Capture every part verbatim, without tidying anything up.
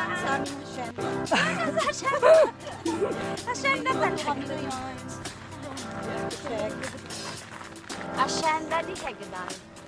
sa aming hacienda. Sa hacienda. Hacienda talaga yun. Hacienda di Hegedal.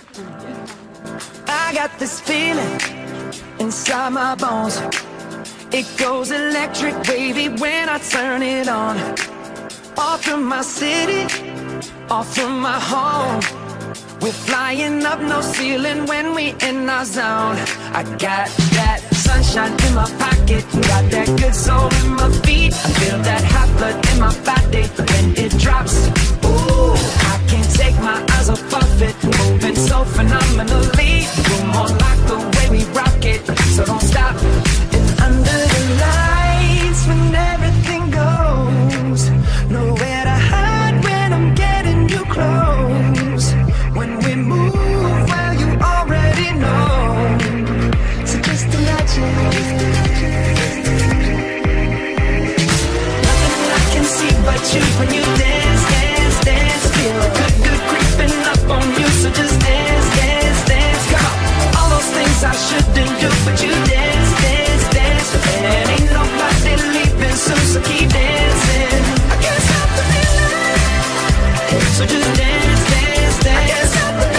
I got this feeling inside my bones. It goes electric wavy when I turn it on. Off from my city, off from my home. We're flying up, no ceiling when we in our zone. I got that sunshine in my pocket, got that good soul in my feet. I feel that hot blood in my body when it drops. Ooh, I can't take my eyes off of it, moving so phenomenally. You're more like the way we rock it, so don't stop. And under the lights, when everything goes, nowhere to hide when I'm getting you close. When we move, well, you already know. So just imagine. Nothing I can see but you when you dance, dance, dance. Feel good, good creeping up on you. So just dance, dance, dance. Come on. All those things I shouldn't do, but you dance, dance, dance. And ain't nobody leaving soon, so keep dancing. I can't stop the feeling. So just dance, dance, dance.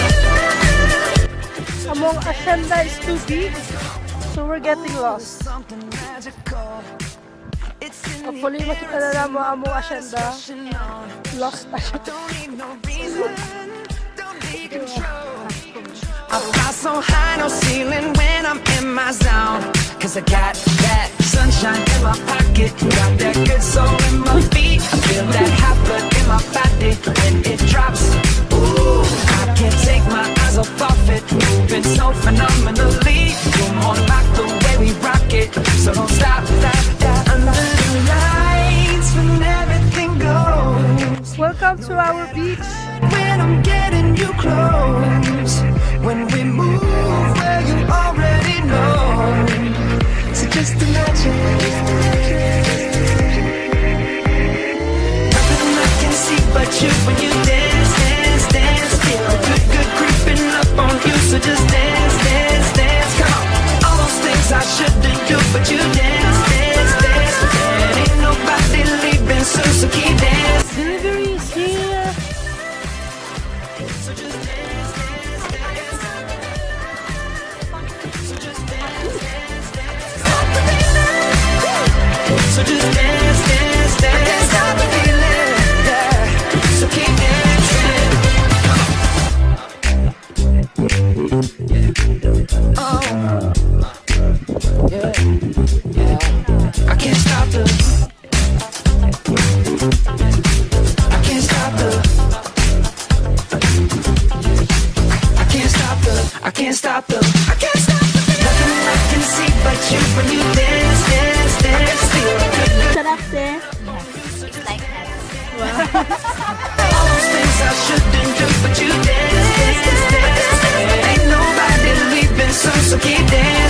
Among Hacienda is too big, so we're getting lost. Hopefully makita na naman among Hacienda. Lost na siya. I fly so high, no ceiling when I'm in my zone. Cause I got that sunshine in my pocket, got that good soul in my feet. I feel that hot blood in my body when it drops. Ooh, I can't take my eyes off of it, moving so phenomenally. You're more like the way we rock it, so don't stop, stop, stop. Under the lights when everything goes. Welcome to our beach. When I'm getting you close, when we move, well, you already know. So just imagine. Nothing I can see but you when you dance, dance, dance. Feel good, good creeping up on you. So just dance, dance, dance. Come on. All those things I shouldn't do, but you dance, dance, dance. And ain't nobody leaving soon, so keep dancing. Delivery is here. So just dance, dance, dance. So just dance, dance, dance. Stop the feeling. So just dance, dance, dance. Stop the feeling. Yeah. So keep dancing. Oh. Yeah. Yeah. I can't stop the. I can't stop the. I can't stop the, I can't stop the, I can't stop the feeling. Nothing I can see but you when you dance, dance, dance. Feel good, good. Sarap eh. It's like that. All those things I shouldn't do, but you dance, dance, dance. Ain't nobody leaving soon, so keep dancing.